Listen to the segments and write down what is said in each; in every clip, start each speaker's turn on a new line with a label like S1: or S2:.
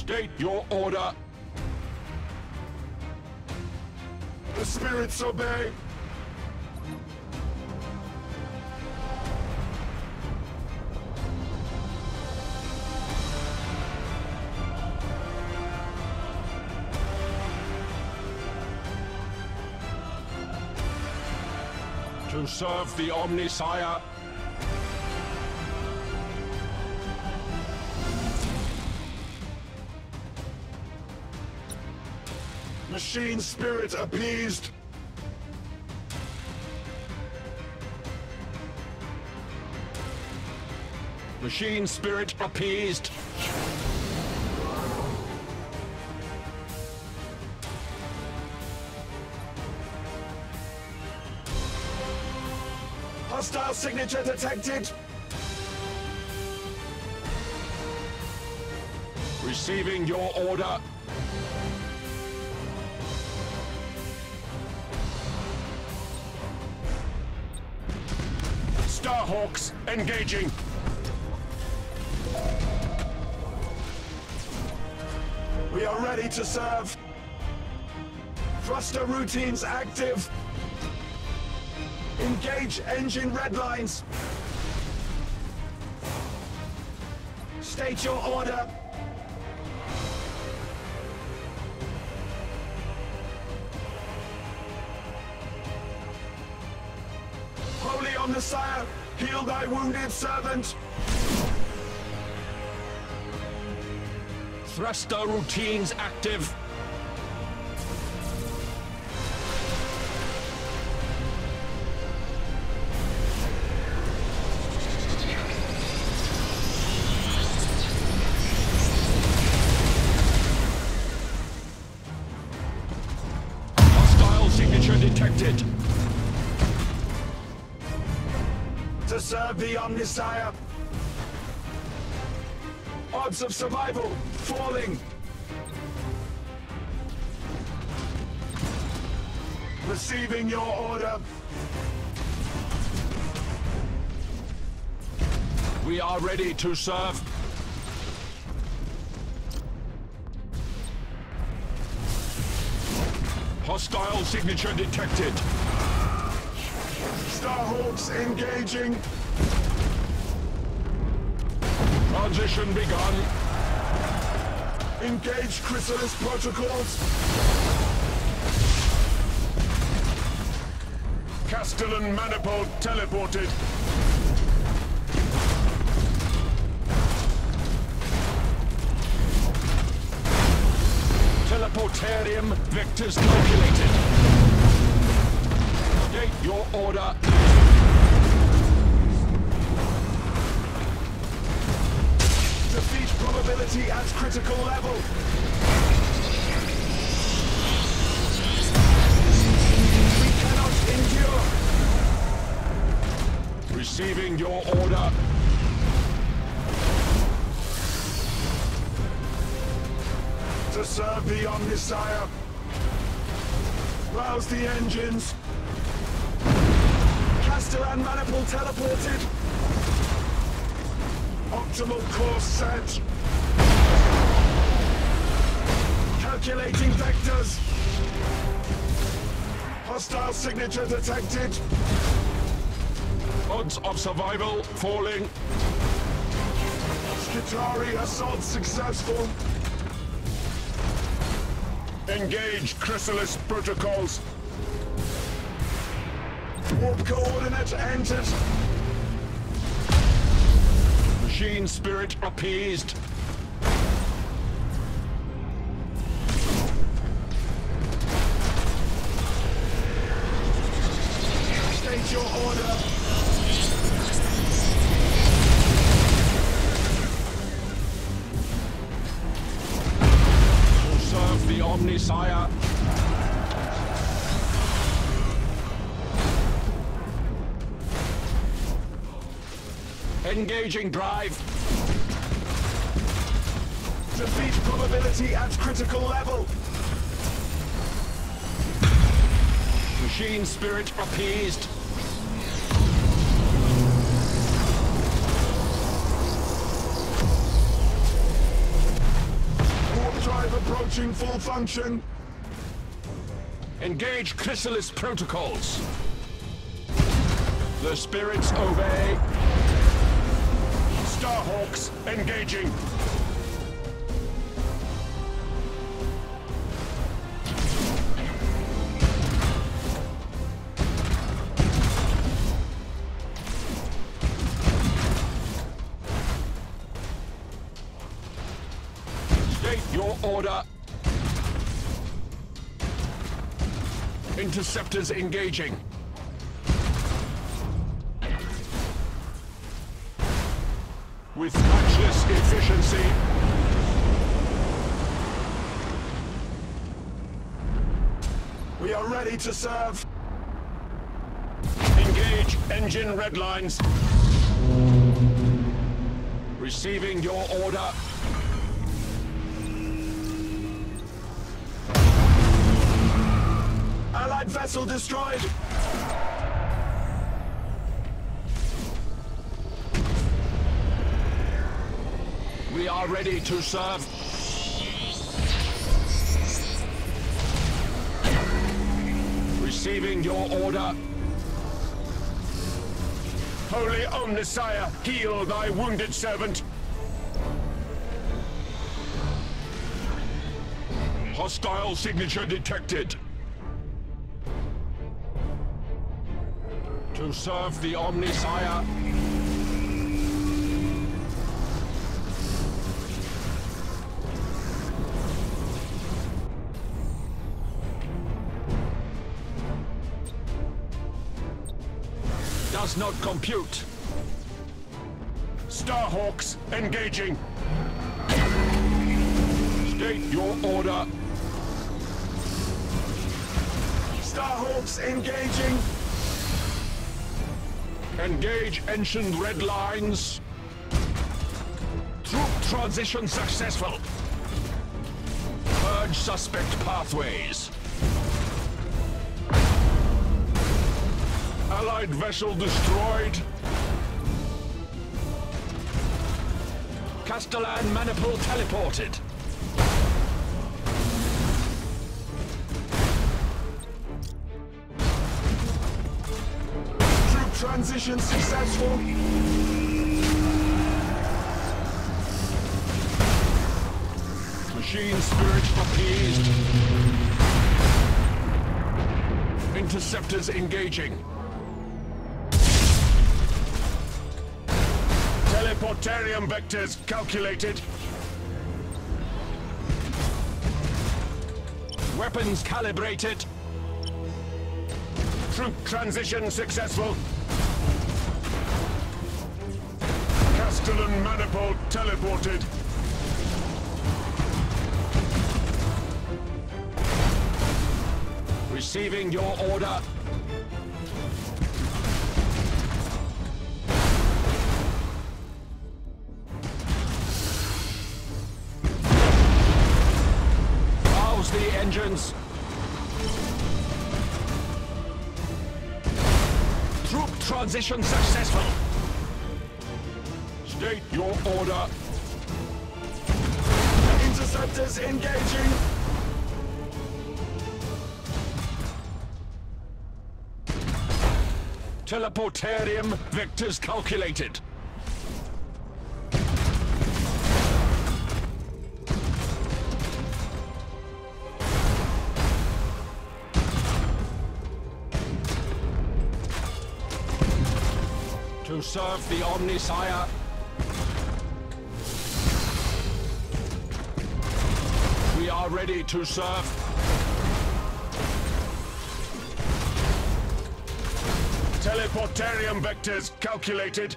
S1: State your order.
S2: The spirits obey.
S1: To serve the Omnisire.
S2: Machine spirit appeased.
S1: Machine spirit appeased.
S2: Hostile signature detected.
S1: Receiving your order. Starhawks engaging.
S2: We are ready to serve. Thruster routines active. Engage engine red lines. State your order. Holy Omnisire, heal thy wounded servant.
S1: Thruster routines active. Hostile signature detected.
S2: To serve the Omnisire. Odds of survival falling. Receiving your order.
S1: We are ready to serve. Hostile signature detected.
S2: Starhawks engaging.
S1: Transition begun.
S2: Engage Chrysalis protocols.
S1: Castellan manifold teleported. Teleportarium vectors calculated. State your order.
S2: Defeat probability at critical level. We cannot endure.
S1: Receiving your order.
S2: To serve the Omnisire. Rouse the engines. Castellan manifold teleported. Optimal course set. Calculating vectors. Hostile signature detected.
S1: Odds of survival falling.
S2: Skitari assault successful.
S1: Engage Chrysalis protocols.
S2: Warp coordinate entered.
S1: Machine spirit appeased.
S2: State your order.
S1: To serve the Omnisire. Engaging drive.
S2: Defeat probability at critical level.
S1: Machine spirit appeased.
S2: approaching full function.
S1: Engage Chrysalis protocols. The spirits obey. Starhawks engaging. State your order. Interceptors engaging. With matchless efficiency.
S2: We are ready to serve.
S1: Engage engine red lines. Receiving your order.
S2: Allied vessel destroyed.
S1: We are ready to serve. Receiving your order. Holy Omnissiah, heal thy wounded servant. Hostile signature detected. To serve the Omnissiah. Does not compute. Starhawks engaging. State your order.
S2: Starhawks engaging.
S1: Engage ancient red lines. Troop transition successful. Purge suspect pathways. Allied vessel destroyed. Castellan maniple teleported.
S2: Troop transition successful.
S1: Machine spirit appeased. Interceptors engaging. Teleportarium vectors calculated. Weapons calibrated. Troop transition successful. Castellan manifold teleported. Receiving your order. Rouse the engines. Troop transition successful. State your order.
S2: Interceptors engaging.
S1: Teleportarium vectors calculated. To serve the Omnissiah. We are ready to serve. Teleportarium vectors calculated.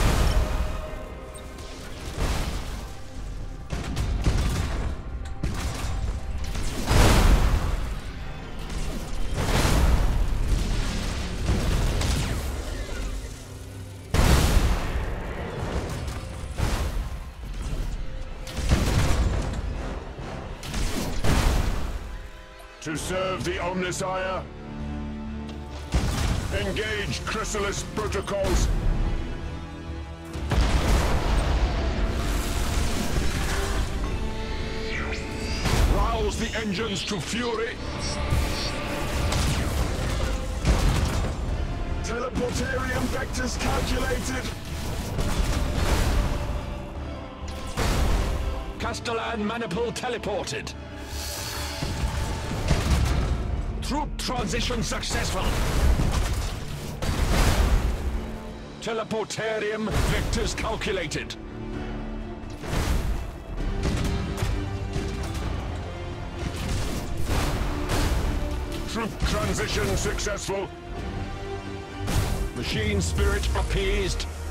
S1: To serve the Omnissiah. Engage Chrysalis protocols. Rouse the engines to fury.
S2: Teleportarium vectors calculated.
S1: Castellan maniple teleported. Troop transition successful. Teleportarium vectors calculated. Troop transition successful. Machine spirit appeased.